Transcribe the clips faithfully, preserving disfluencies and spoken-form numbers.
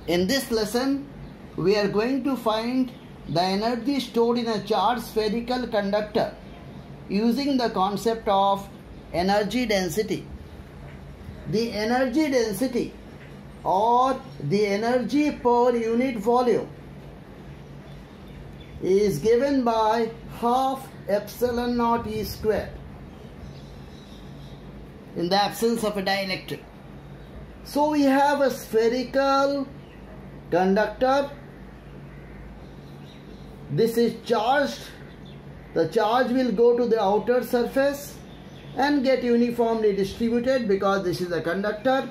In this lesson, we are going to find the energy stored in a charged spherical conductor using the concept of energy density. The energy density or the energy per unit volume is given by half epsilon naught E square in the absence of a dielectric. So we have a spherical conductor. This is charged. The charge will go to the outer surface and get uniformly distributed because this is a conductor,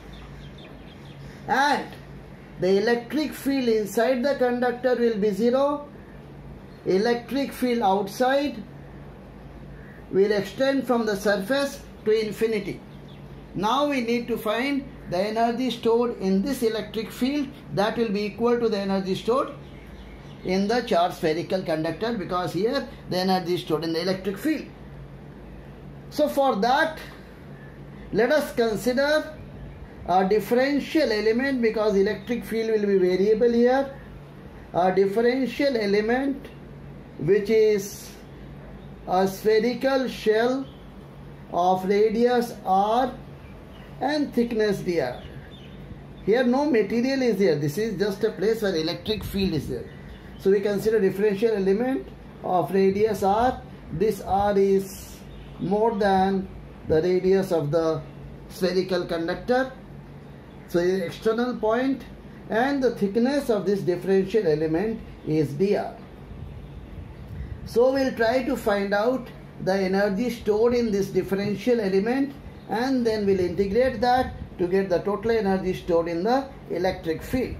and the electric field inside the conductor will be zero. Electric field outside will extend from the surface to infinity. Now we need to find the energy stored in this electric field that will be equal to the energy stored in the charged spherical conductor, because here the energy is stored in the electric field. So for that, let us consider a differential element, because electric field will be variable here. A differential element which is a spherical shell of radius r and thickness dr. Here no material is here. This is just a place where electric field is there. So we consider differential element of radius r. This r is more than the radius of the spherical conductor. So it is external point, and the thickness of this differential element is dr. So we'll try to find out the energy stored in this differential element, and then we'll integrate that to get the total energy stored in the electric field.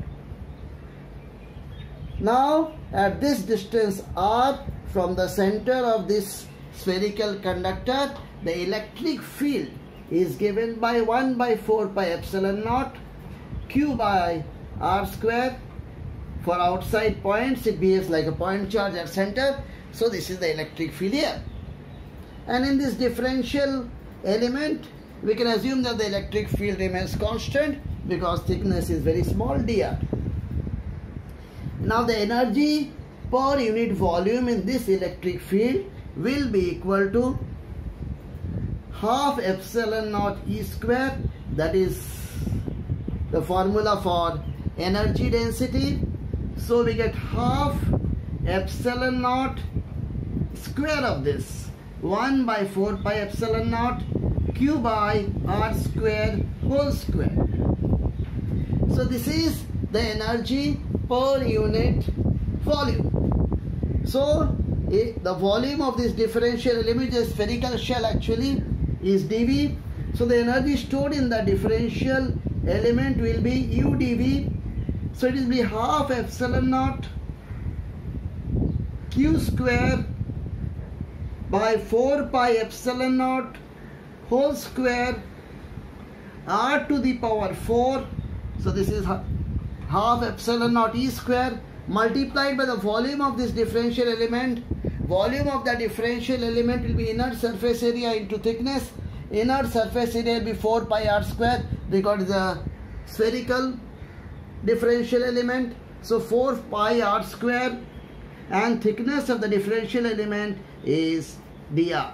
Now at this distance r from the center of this spherical conductor, the electric field is given by one by four pi epsilon naught q by r square. For outside points it behaves like a point charge at center. So this is the electric field here. And in this differential element, we can assume that the electric field remains constant because thickness is very small, dr. Now the energy per unit volume in this electric field will be equal to half epsilon naught E square. That is the formula for energy density. So we get half epsilon naught square of this, one by four pi epsilon naught q by r square whole square. So this is the energy per unit volume. So the volume of this differential element, is spherical shell actually, is dV. So the energy stored in the differential element will be u dV. So it will be half epsilon naught q square by four pi epsilon naught whole square r to the power four. So this is half epsilon naught E square multiplied by the volume of this differential element. Volume of the differential element will be inner surface area into thickness. Inner surface area will be four pi r square because it's a spherical differential element. So four pi r square, and thickness of the differential element is dr.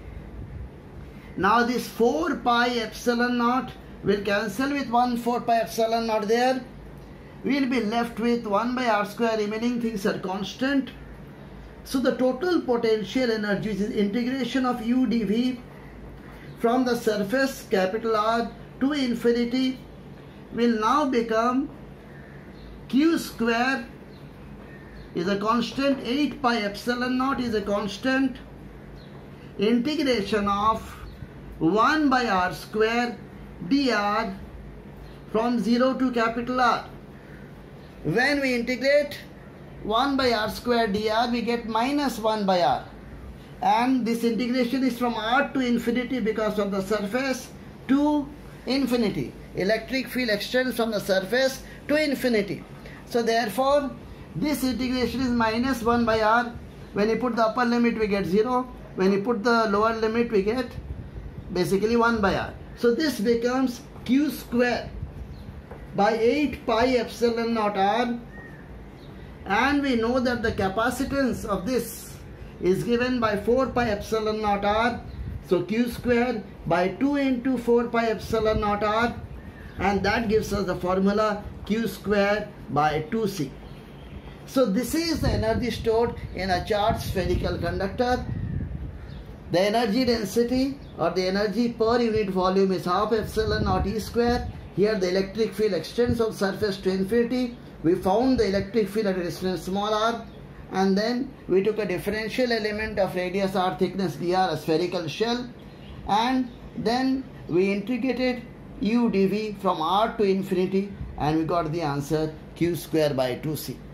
Now this four pi epsilon naught will cancel with one four pi epsilon naught there. We will be left with one by r square. Remaining things are constant. So the total potential energy is integration of u dV from the surface capital R to infinity will now become q square is a constant, eight pi epsilon naught is a constant, integration of one by r square dr from zero to capital R. When we integrate one by r square dr, we get minus one by r, and this integration is from r to infinity because of the surface to infinity. Electric field extends from the surface to infinity. So therefore this integration is minus one by r. When you put the upper limit we get zero. When you put the lower limit we get basically one by r. So this becomes q square by eight pi epsilon naught r, and we know that the capacitance of this is given by four pi epsilon naught r. So Q square by two into four pi epsilon naught r, and that gives us the formula Q square by two c. So this is the energy stored in a charged spherical conductor. The energy density or the energy per unit volume is half epsilon naught E square. Here the electric field extends on surface to infinity. We found the electric field at a distance small r, and then we took a differential element of radius r, thickness dr, a spherical shell, and then we integrated u dv from r to infinity, and we got the answer Q square by two c.